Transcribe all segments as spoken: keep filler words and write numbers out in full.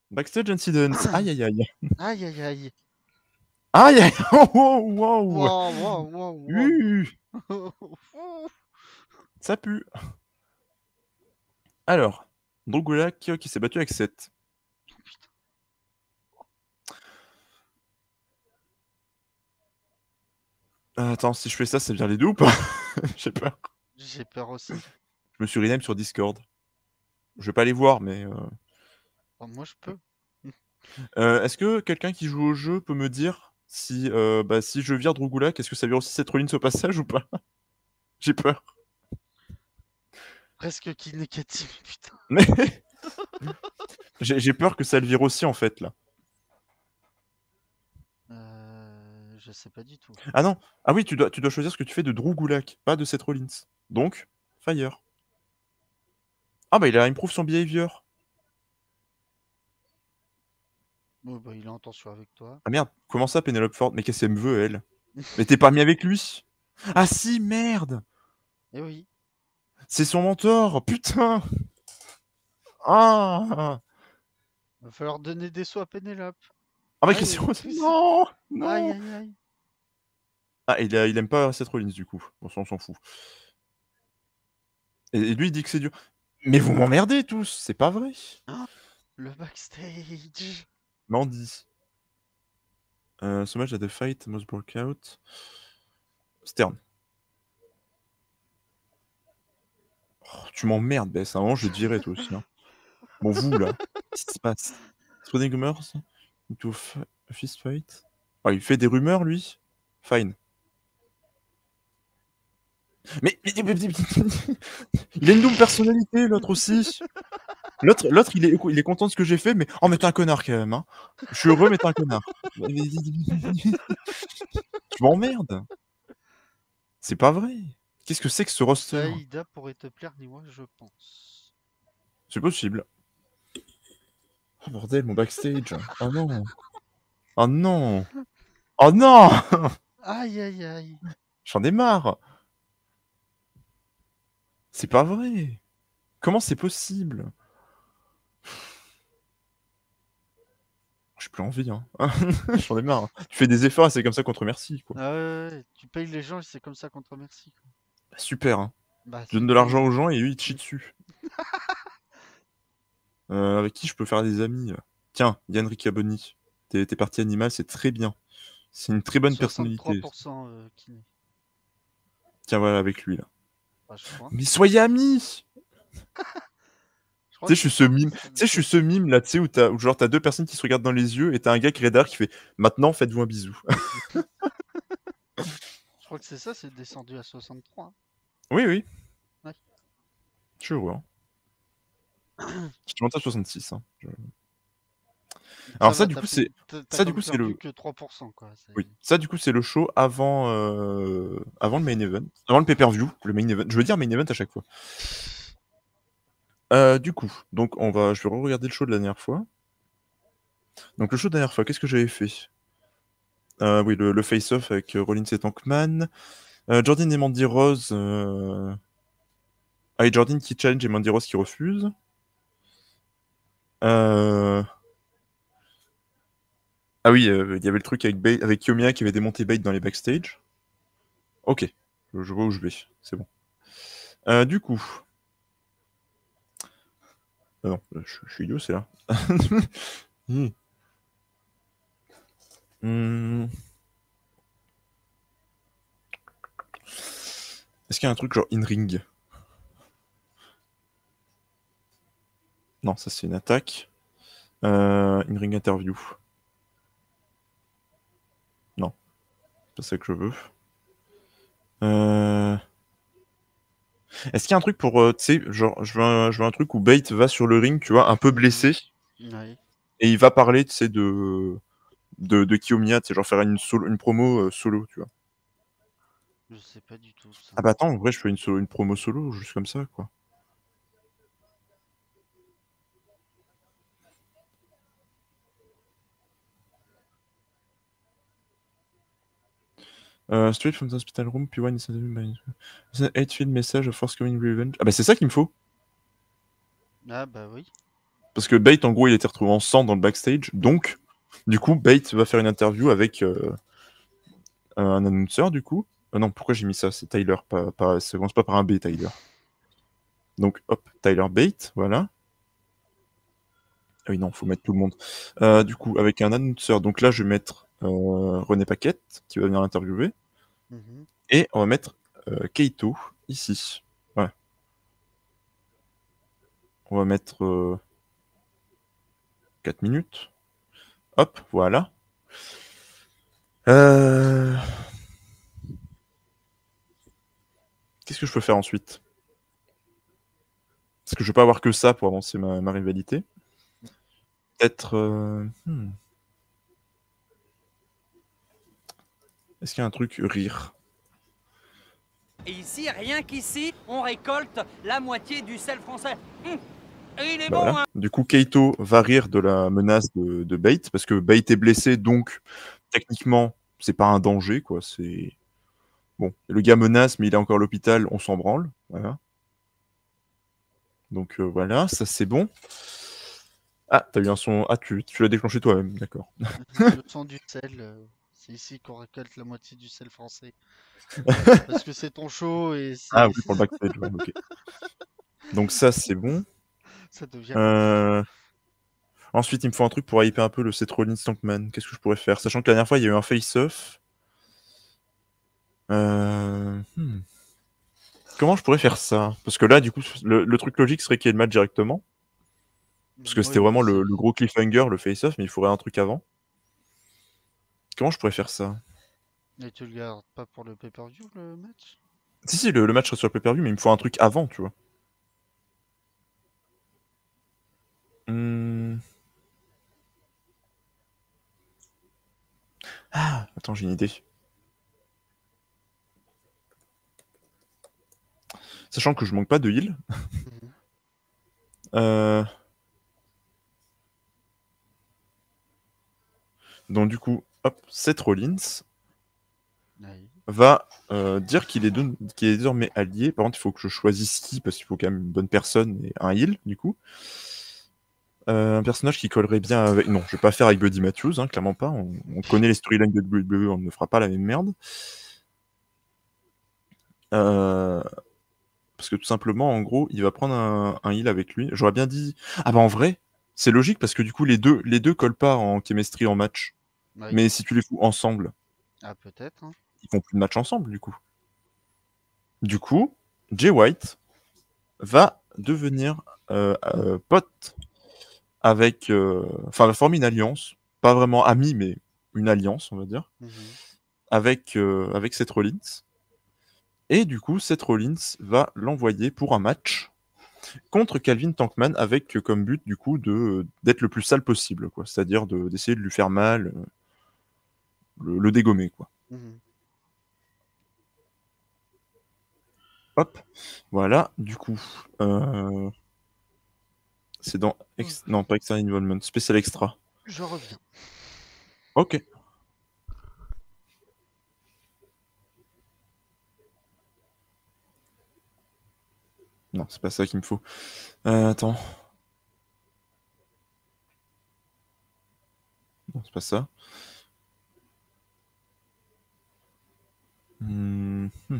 Backstage incidents. Aïe aïe aïe. Aïe aïe aïe. Aïe aïe. Wow wow. Wow, wow, wow, wow. Uh. Ça pue. Alors, Drogulak qui s'est battu avec sept. Oh, putain. Euh, attends, si je fais ça, ça vient les deux ou pas? J'ai peur. J'ai peur aussi. Je me suis rename sur Discord. Je vais pas les voir, mais... Euh... Oh, moi, je peux. Euh, Est-ce que quelqu'un qui joue au jeu peut me dire si, euh, bah, si je vire Drogulak, est-ce que ça vire aussi cette Rollins au passage ou pas? J'ai peur. Presque kill négatif, putain. Mais... J'ai peur que ça le vire aussi, en fait, là. Euh, je sais pas du tout. Ah non. Ah oui, tu dois, tu dois choisir ce que tu fais de Drogulak, pas de Seth Rollins. Donc, Fire. Ah bah il a improve son behavior. Oh, bah, il est en tension avec toi. Ah merde, comment ça Penelope Ford? Mais qu'est-ce qu'elle me veut, elle? Mais t'es pas mis avec lui? Ah si, merde! Eh oui. C'est son mentor, putain! Ah! Va falloir donner des sous à Pénélope. Ah mais Aïe, qu'est-ce que... aïe, Non! aïe, Non! aïe, aïe. Ah, il, a, il aime pas Seth Rollins, du coup. Bon, ça, on s'en fout. Et, et lui, il dit que c'est dur. Mais vous m'emmerdez tous, c'est pas vrai. Oh, le backstage. Mandy. Euh, so much that the fight must break out. Stern. Oh, tu m'emmerdes, Bess. À un moment, je vais te virer, toi aussi. Hein. Bon, vous, là. Qu'est-ce qui se passe? Spreading rumors into a fist fight. Oh, il fait des rumeurs, lui. Fine. Mais, mais, mais, mais il a une double personnalité, l'autre aussi. L'autre, l'autre, il est, il est content de ce que j'ai fait, mais oh, mais t'es un connard quand même. Hein. Je suis heureux, mais t'es un connard. Tu m'emmerdes. C'est pas vrai. Qu'est-ce que c'est que ce roster? Saïda pourrait te plaire, dis-moi, je pense. C'est possible. Oh bordel, mon backstage. Oh non. Oh non. Oh non. Aïe, aïe, aïe. J'en ai marre. C'est pas vrai. Comment c'est possible? J'ai plus envie, hein. J'en ai marre. Hein. Tu fais des efforts et c'est comme ça qu'on te remercie, quoi. Ah ouais, ouais, tu payes les gens et c'est comme ça qu'on te remercie. Quoi. Bah, super, hein. Bah, Je donne de super. l'argent aux gens et eux, ils te chient dessus. euh, avec qui je peux faire des amis? Tiens, Yann Riccaboni. T'es parti animal, c'est très bien. C'est une très bonne soixante-trois personnalité. pour cent euh, kiné. Tiens, voilà, avec lui, là. Bah, je crois. Mais soyez amis! Tu sais, je suis ce mime, tu sais, je suis ce mime là, tu sais, où t'as, où genre t'as deux personnes qui se regardent dans les yeux et t'as un gars qui radar qui fait maintenant faites-vous un bisou. Je crois que c'est ça, c'est descendu à soixante-trois. Oui, oui. Ouais. Je suis heureux. Hein. Je suis monté à soixante-six. Hein. Je... Alors ça, va, du coup, c'est ça, du coup, c'est le que trois pour cent quoi. Oui, ça, du coup, c'est le show avant euh... avant le main event, avant le pay-per-view, le main event. Je veux dire main event à chaque fois. Euh, du coup, donc on va, je vais re-regarder le show de la dernière fois. Donc le show de la dernière fois, qu'est-ce que j'avais fait? euh, Oui, le, le face-off avec euh, Rollins et Tankman. Euh, Jordan et Mandy Rose. Euh... Ah, et Jordan qui challenge et Mandy Rose qui refuse. Euh... Ah oui, il euh, y avait le truc avec, Bate, avec Kiyomiya qui avait démonté Bate dans les backstage. Ok, je, je vois où je vais, c'est bon. Euh, du coup... Ah non, je, je suis idiot, c'est là. mmh. Mmh. Est-ce qu'il y a un truc genre in-ring? Non, ça c'est une attaque. Euh, in-ring interview. Non, c'est pas ça que je veux. Euh... Est-ce qu'il y a un truc pour, euh, tu sais, genre, je veux, un, je veux un truc où Bate va sur le ring, tu vois, un peu blessé, ouais. et il va parler, tu sais, de, de, de Kiyomiya, tu sais, genre faire une, solo, une promo euh, solo, tu vois. Je sais pas du tout ça. Ah bah attends, en vrai, je fais une, solo, une promo solo, juste comme ça, quoi. Uh, straight from the hospital room, P one is by the eight field message of forthcoming revenge. Ah bah c'est ça qu'il me faut. Ah bah oui. Parce que Bate, en gros, il était retrouvé en sang dans le backstage. Donc, du coup, Bate va faire une interview avec euh, un annonceur, du coup. Ah non, pourquoi j'ai mis ça? C'est Tyler, pas, pas, ça commence pas par un B, Tyler. Donc, hop, Tyler Bate, voilà. Ah oui, non, faut mettre tout le monde. Euh, du coup, avec un annonceur, donc là, je vais mettre euh, René Paquette, qui va venir interviewer. Mhm. Et on va mettre euh, Keito, ici. Ouais. On va mettre euh, quatre minutes. Hop, voilà. Euh... Qu'est-ce que je peux faire ensuite? Parce que je vais pas avoir que ça pour avancer ma, ma rivalité. Peut-être... euh, hmm. Est-ce qu'il y a un truc rire? Et ici, rien qu'ici, on récolte la moitié du sel français. Hum, Et il est Bah bon, voilà. hein. Du coup, Keito va rire de la menace de, de Bate, parce que Bate est blessé, donc techniquement, c'est pas un danger, quoi. C'est... Bon, le gars menace, mais il est encore à l'hôpital, on s'en branle. Voilà. Donc euh, voilà, ça c'est bon. Ah, t'as eu un son... Ah, tu, tu l'as déclenché toi-même, d'accord. Le son du sel, euh, c'est ici qu'on récolte la moitié du sel français. Parce que c'est ton show et Ah c'est oui, pour le backstage, ouais, ok. Donc ça, c'est bon. ça devient Euh... Ensuite, il me faut un truc pour hyper un peu le Seth Rollins Tankman. Qu'est-ce que je pourrais faire? Sachant que la dernière fois, il y a eu un face-off. Euh... hmm. Comment je pourrais faire ça? Parce que là, du coup, le, le truc logique serait qu'il y ait le match directement. Parce que compliqué. c'était Oui, vraiment le, c'est- le gros cliffhanger, le face-off, mais il faudrait un truc avant. Comment je pourrais faire ça? Et tu le gardes pas pour le pay-per-view le match? Si, si, le, le match serait sur le pay-per-view, mais il me faut un truc avant, tu vois. Hmm. Ah, attends, j'ai une idée. Sachant que je manque pas de heal. Mhm. Euh... Donc du coup, hop, Seth Rollins Oui. va euh, dire qu'il est, de- qu'il est désormais allié. Par contre, il faut que je choisisse qui, parce qu'il faut quand même une bonne personne et un heal, du coup. Euh, un personnage qui collerait bien avec... Non, je vais pas faire avec Buddy Matthews, hein, clairement pas. On, on connaît les storylines de W W E, on ne fera pas la même merde. Euh, Parce que tout simplement, en gros, il va prendre un, un heal avec lui. J'aurais bien dit... Ah bah en vrai, c'est logique, parce que du coup, les deux, les deux collent pas en chemistry en match. Oui. Mais si tu les fous ensemble, Ah, peut-être, hein. ils font plus de match ensemble, du coup. Du coup, Jay White va devenir euh, euh, pote avec... euh, Enfin, va former une alliance. Pas vraiment ami, mais une alliance, on va dire. Mhm. Avec, euh, avec Seth Rollins. Et du coup, Seth Rollins va l'envoyer pour un match contre Calvin Tankman avec euh, comme but, du coup, de, d'être le plus sale possible, quoi. C'est-à-dire de, d'essayer de lui faire mal, euh, le, le dégommer, quoi. Mhm. Hop, voilà, du coup, euh, c'est dans... Ex- Non, pas Extra Involvement, Special Extra. Je reviens. Ok. Non, c'est pas ça qu'il me faut. Euh, attends. Non, c'est pas ça. Hmm, hmm.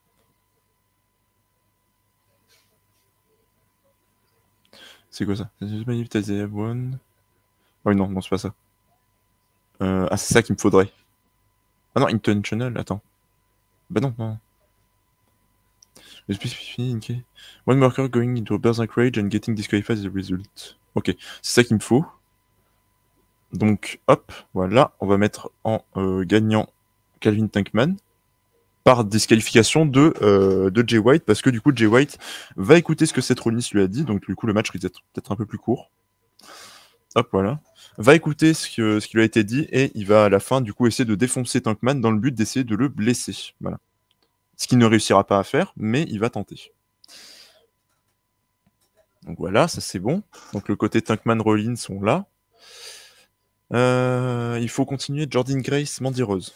C'est quoi ça? One. Ah oui, non, non, c'est pas ça. Euh, ah, c'est ça qu'il me faudrait. Ah non, intentional, attends. Bah non, non. Le specific- ok. One worker going into a berserk rage and getting disqualified as a result. Ok, c'est ça qu'il me faut. Donc, hop, voilà, on va mettre en euh, gagnant Calvin Tankman par disqualification de, euh, de Jay White, parce que du coup, Jay White va écouter ce que Seth Rollins lui a dit, donc du coup, le match risque d'être peut-être un peu plus court. Hop, voilà. Va écouter ce, que, ce qui lui a été dit, et il va à la fin, du coup, essayer de défoncer Tankman dans le but d'essayer de le blesser. Voilà. Ce qu'il ne réussira pas à faire, mais il va tenter. Donc voilà, ça c'est bon. Donc le côté Tankman Rollins sont là. Euh, il faut continuer Jordan Grace, Mandy Rose.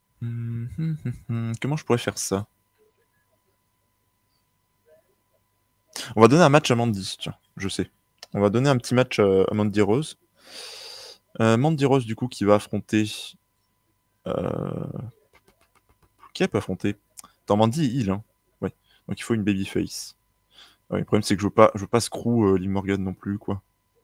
Hum, hum, hum, hum. Comment je pourrais faire ça? On va donner un match à Mandy, tiens, je sais. On va donner un petit match à, à Mandy Rose. Euh, Mandy Rose, du coup, qui va affronter... Euh... Qui elle peut affronter? Attends, Mandy, il, hein. Ouais. Donc il faut une babyface. Ouais, le problème, c'est que je veux pas, je veux pas screw euh, Liv Morgan non plus, quoi.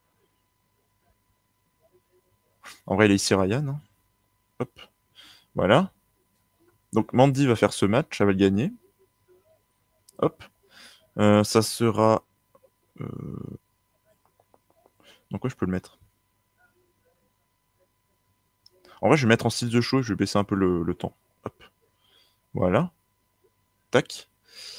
En vrai, il est ici Ryan. Hein. Hop. Voilà. Donc Mandy va faire ce match, elle va le gagner. Hop. Euh, ça sera... Euh... Dans quoi je peux le mettre? En vrai, je vais mettre en style de show et je vais baisser un peu le, le temps. Hop. Voilà. Tac.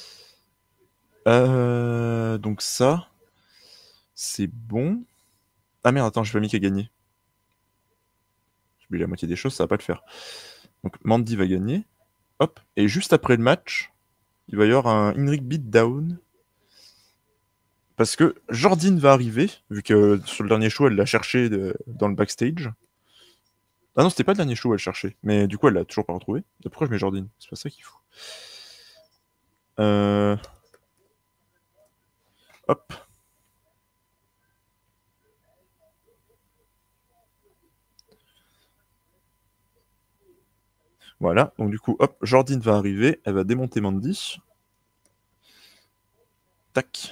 Euh... Donc ça, c'est bon. Ah merde, attends, j'ai pas mis qu'à gagner. J'ai oublié la moitié des choses, ça va pas le faire. Donc Mandy va gagner. Hop. Et juste après le match, il va y avoir un Inric beatdown. Parce que Jordine va arriver, vu que sur le dernier show, elle l'a cherché de... dans le backstage. Ah non, c'était pas le dernier show, elle cherchait. Mais du coup, elle l'a toujours pas retrouvé. Et pourquoi je mets Jordine? C'est pas ça qu'il faut. Euh... Hop. Voilà. Donc du coup, hop, Jordine va arriver. Elle va démonter Mandy. Tac.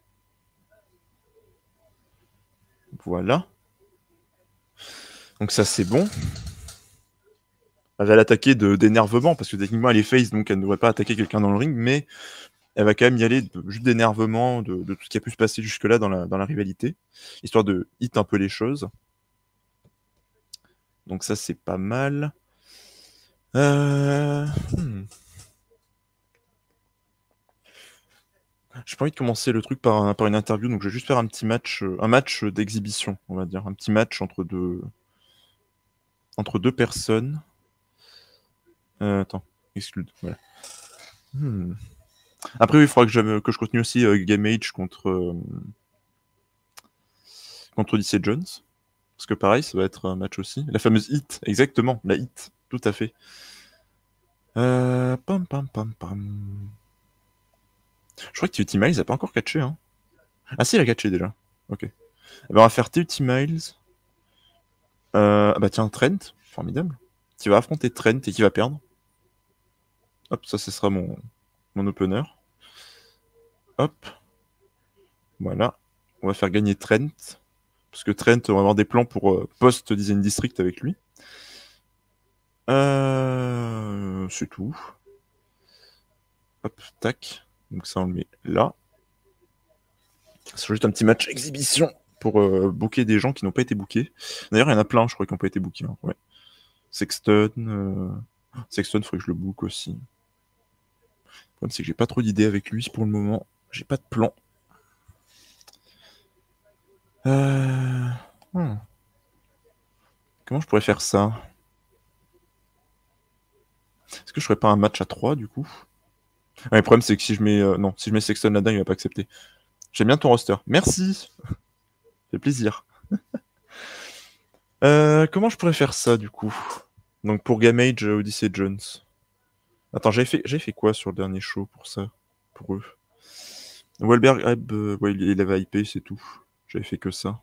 Voilà. Donc ça, c'est bon. Elle va l'attaquer de d'énervement, parce que techniquement, elle est face, donc elle ne devrait pas attaquer quelqu'un dans le ring, mais elle va quand même y aller de, juste d'énervement, de, de tout ce qui a pu se passer jusque-là dans la, dans la rivalité, histoire de hit un peu les choses. Donc ça, c'est pas mal. Euh... Hmm. J'ai pas envie de commencer le truc par, un, par une interview, donc je vais juste faire un petit match, euh, un match d'exhibition, on va dire. Un petit match entre deux, entre deux personnes. Euh, attends, exclude, voilà. Hmm. Après, oui, il faudra que, que je continue aussi euh, Game Age contre, euh, contre Odyssey Jones. Parce que pareil, ça va être un match aussi. La fameuse hit, exactement, la hit, tout à fait. Euh... Pam, pam, pam, pam. Je crois que T Miles a pas encore catché. Hein. Ah si, il a catché déjà. Ok. Eh ben, on va faire T Miles. Euh... Bah tiens, Trent, formidable. Qui va affronter Trent et qui va perdre. Hop, ça, ce sera mon, mon opener. Hop. Voilà. On va faire gagner Trent. Parce que Trent, on va avoir des plans pour euh, post-Design District avec lui. Euh... C'est tout. Hop, tac. Donc ça, on le met là. C'est juste un petit match exhibition pour euh, booker des gens qui n'ont pas été bookés. D'ailleurs, il y en a plein, je crois, qui n'ont pas été bookés. Hein. Ouais. Sexton. Euh... Sexton, il faudrait que je le book aussi. Le problème, c'est que j'ai pas trop d'idées avec lui pour le moment. J'ai pas de plan. Euh... Hmm. Comment je pourrais faire ça? Est-ce que je ferais pas un match à trois du coup? Ouais, le problème, c'est que si je mets euh, non, si je mets Sexton là-dedans, il va pas accepter. J'aime bien ton roster. Merci. Ça fait plaisir. euh, comment je pourrais faire ça du coup? Donc pour Gamage, euh, Odyssey Jones. Attends, j'avais fait, j'avais fait quoi sur le dernier show pour ça? Pour eux. Wahlberg, euh, ouais, il avait hypé, c'est tout. J'avais fait que ça.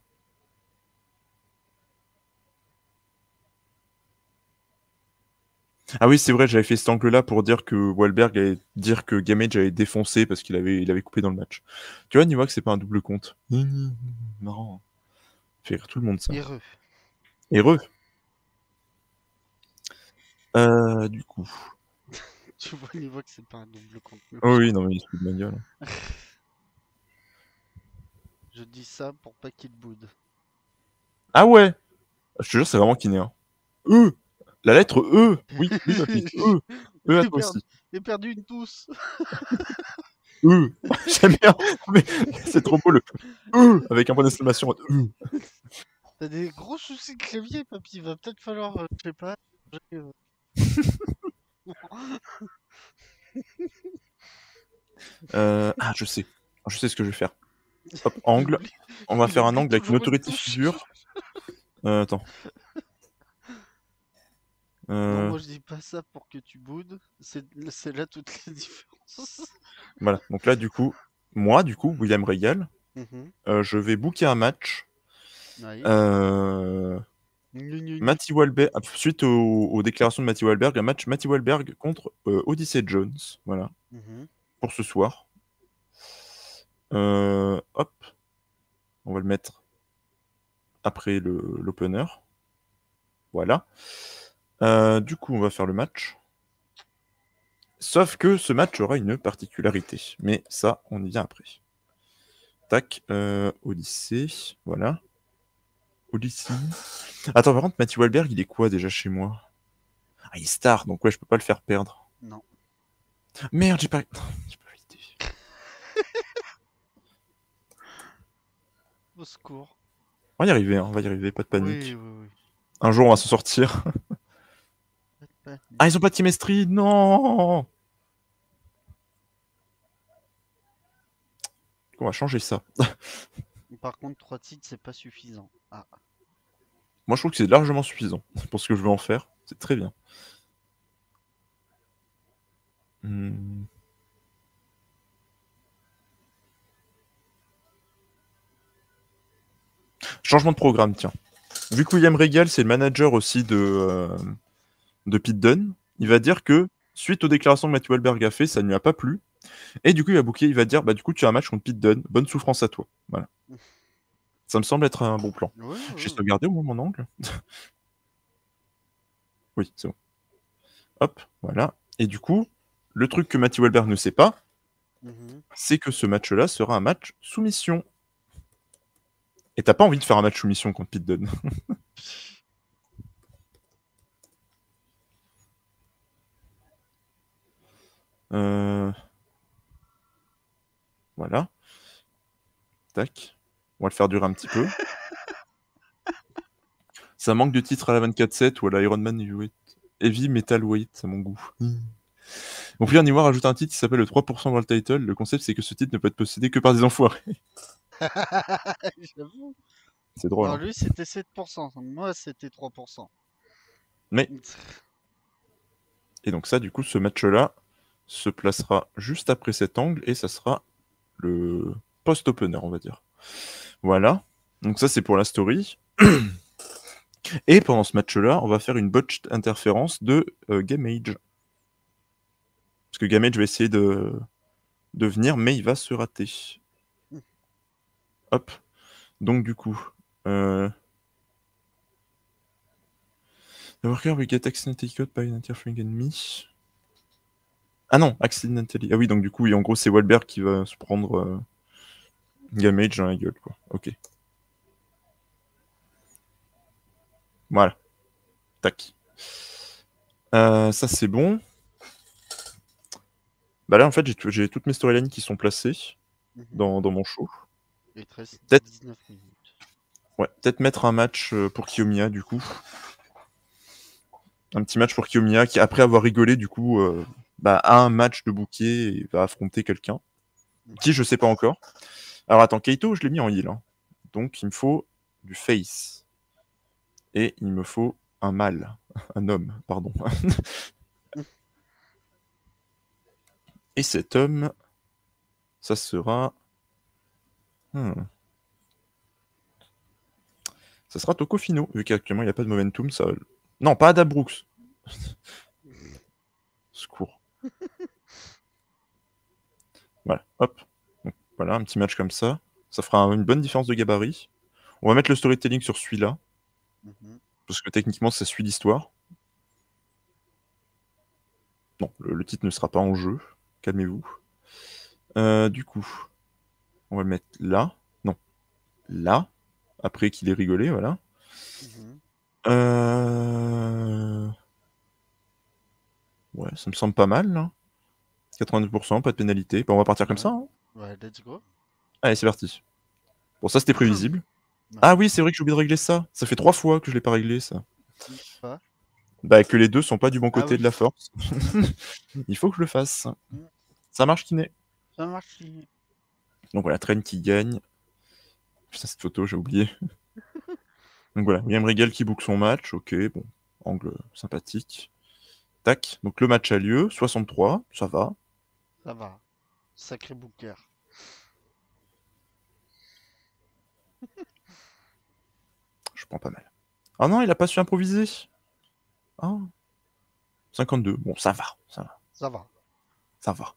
Ah oui, c'est vrai, j'avais fait cet angle-là pour dire que Wahlberg allait dire que Gamage avait défoncé parce qu'il avait, il avait coupé dans le match. Tu vois, Niwa, que c'est pas un double compte. Marrant. Fait rire tout le monde, ça. Heureux. Heureux. Euh, du coup. Tu vois, Niwa, que c'est pas un double compte. Oh oui, non, mais il se fout de ma gueule. Je dis ça pour pas qu'il boude. Ah ouais! Je te jure, c'est vraiment kiné. Hein. E! La lettre E! Oui, oui, papy. E! E à toi aussi. J'ai perdu une tousse. E! J'aime bien. Mais c'est trop beau le E! Avec un point d'exclamation. E! T'as des gros soucis de clavier, papy. Va peut-être falloir, euh, je sais pas. Euh... euh, ah, je sais. Je sais ce que je vais faire. Hop, angle. On va faire un angle avec une autorité figure. Euh, attends. Euh... Non, moi je dis pas ça pour que tu boudes. C'est là toutes les différences. Voilà. Donc là, du coup, moi, du coup, William Regal, Mhm. euh, je vais booker un match. Oui. Euh... Gnu, gnu, gnu. Matty Wahlberg, suite aux, aux déclarations de Matty Wahlberg, un match Matty Wahlberg contre euh, Odyssey Jones, voilà, Mhm. pour ce soir. Euh, hop, on va le mettre après le- l'opener. Voilà. Euh, du coup, on va faire le match. Sauf que ce match aura une particularité. Mais ça, on y vient après. Tac, euh, Odyssey, voilà. Odyssey. Attends, par contre, Matty Wahlberg, il est quoi déjà chez moi? Ah, il est star, donc ouais, je peux pas le faire perdre. Non. Merde, j'ai pas... j'ai pas validé. Au secours. On va y arriver, hein, on va y arriver, pas de panique. Oui, oui, oui. Un jour, on va s'en sortir. Pas de panique. Ah, ils ont pas de chemistry, non. On va changer ça. Par contre, trois titres, c'est pas suffisant. Ah. Moi, je trouve que c'est largement suffisant pour ce que je veux en faire. C'est très bien. Hmm. Changement de programme, tiens. Vu que William Regal, c'est le manager aussi de, euh, de Pete Dunne, il va dire que, suite aux déclarations que Matthew Wahlberg a fait, ça ne lui a pas plu. Et du coup, il va booker, il va dire, bah du coup, tu as un match contre Pete Dunne. Bonne souffrance à toi. Voilà. Ça me semble être un bon plan. Ouais, J'ai ouais. sauvegardé au moins mon angle. Oui, c'est bon. Hop, voilà. Et du coup, le truc que Matthew Wahlberg ne sait pas, Mhm. c'est que ce match-là sera un match soumission. Et t'as pas envie de faire un match soumission contre Pete Dunne. euh... Voilà. Tac. On va le faire durer un petit peu. Ça manque de titre à la vingt-quatre sept ou à la Ironman Heavyweight. Heavy Metal Weight, à mon goût. Mon frère Niwa rajoute un titre qui s'appelle le trois pour cent World Title. Le concept, c'est que ce titre ne peut être possédé que par des enfoirés. J'avoue. C'est drôle. Alors Hein. lui, c'était sept pour cent. Moi, c'était trois pour cent. Mais. Et donc, ça, du coup, ce match-là se placera juste après cet angle et ça sera le post-opener, on va dire. Voilà. Donc, ça, c'est pour la story. Et pendant ce match-là, on va faire une botched interférence de euh, Gamage. Parce que Gamage va essayer de, de venir, mais il va se rater. Hop. Donc, du coup... Euh... The worker will get accidentally caught by an interfering enemy. Ah non, accidentally. Ah oui, donc du coup, oui, en gros, c'est Wahlberg qui va se prendre euh, Gamage dans la gueule, quoi. Ok. Voilà. Tac. Euh, ça, c'est bon. Bah là, en fait, j'ai, t- j'ai toutes mes storylines qui sont placées Mhm. dans, dans mon show. Il te reste Peut-être- dix-neuf minutes. Ouais, peut-être mettre un match euh, pour Kiyomiya, du coup. Un petit match pour Kiyomiya qui, après avoir rigolé, du coup, euh, bah, a un match de bouquet et va affronter quelqu'un. Qui, je sais pas encore. Alors attends, Keito, je l'ai mis en heal. Hein. Donc, il me faut du face. Et il me faut un mâle. Un homme, pardon. Et cet homme, ça sera... Hmm. Ça sera Tokofino, vu qu'actuellement, il n'y a pas de momentum. Ça... Non, pas Adam Brooks. Secours. Voilà, hop. Donc, voilà, un petit match comme ça. Ça fera une bonne différence de gabarit. On va mettre le storytelling sur celui-là. Mhm. Parce que techniquement, ça suit l'histoire. Non, le, le titre ne sera pas en jeu. Calmez-vous. Euh, du coup, on va le mettre là. Non, là. Après qu'il ait rigolé, voilà. Mhm. Euh... Ouais, ça me semble pas mal, là. quatre-vingt-deux pour cent, pas de pénalité. Bah, on va partir comme Ouais. ça. Hein. Ouais, let's go. Allez, c'est parti. Bon, ça, c'était prévisible. Ouais. Ah oui, c'est vrai que j'ai oublié de régler ça. Ça fait trois fois que je l'ai pas réglé, ça. Pas. Bah, que les deux sont pas du bon Ah côté oui. de la force. Il faut que je le fasse. Mm. Ça marche, Kiné. Ça marche. Fini. Donc voilà, Train qui gagne. Putain, cette photo, j'ai oublié. Donc voilà, William Regal qui book son match. Ok, bon, angle sympathique. Tac, donc le match a lieu. soixante-trois, ça va. Ça va. Sacré booker. Je prends pas mal. Ah non, il a pas su improviser. Ah. cinquante-deux. Bon, ça va, ça va, Ça va. ça va.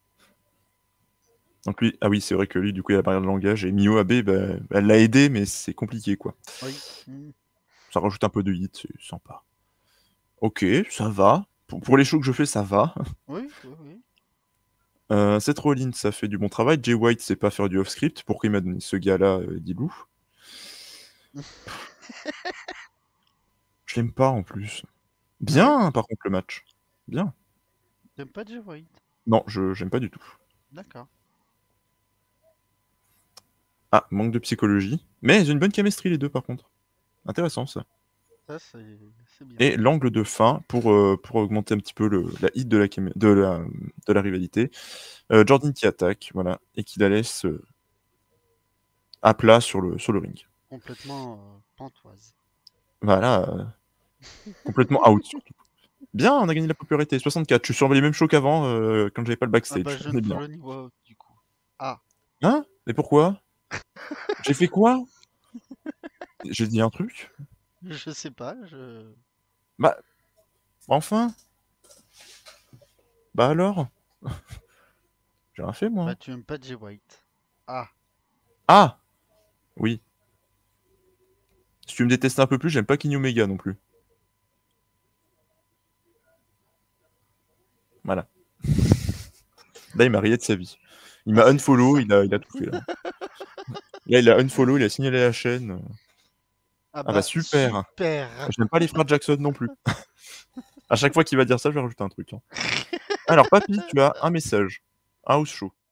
Donc lui, ah oui, c'est vrai que lui, du coup, il a la barrière de langage. Et Mio Abe, bah, elle l'a aidé, mais c'est compliqué, quoi. Oui. Mm. Ça rajoute un peu de hit, c'est sympa. Ok, ça va. Pour, pour les shows que je fais, ça va. Oui, oui, oui. Euh, Seth Rollins, ça fait du bon travail. Jay White, sait pas faire du off-script. Pourquoi il m'a donné ce gars-là, euh, Dilou? Je l'aime pas, en plus. Bien, par contre, le match. Bien. T'aimes pas Jay White? Non, je j'aime pas du tout. D'accord. Ah, manque de psychologie. Mais ils ont une bonne chemistry, les deux, par contre. Intéressant, ça. Ça, c'est c'est bien. Et l'angle de fin, pour, euh, pour augmenter un petit peu le, la hit de la, chem- de la, de la rivalité. Euh, Jordan qui attaque, voilà, et qui la laisse euh, à plat sur le, sur le ring. Complètement euh, pantoise. Voilà, euh, complètement out, surtout. Bien, on a gagné la popularité. soixante-quatre, je suis sur les mêmes shows qu'avant, euh, quand j'avais pas le Ah backstage. bah, je On ne est bien. follow ni walk, du coup. Ah. Hein? Mais pourquoi? J'ai fait quoi? J'ai dit un truc? Je sais pas, je... Bah, enfin? Bah alors? J'ai rien fait, moi. Bah, tu aimes pas Jay White. Ah. Ah! Oui. Si tu me détestes un peu plus, j'aime pas Kenny Omega non plus. Voilà. Là, il m'a rayé de sa vie. Il m'a Ah, c'est unfollow, ça. il a, il a tout fait là. Là, il a unfollow, il a signalé la chaîne. Ah Ah bah, bah super. super. J'aime pas les frères Jackson non plus. À chaque fois qu'il va dire ça, je vais rajouter un truc. hein. Alors, papy, tu as un message. House show.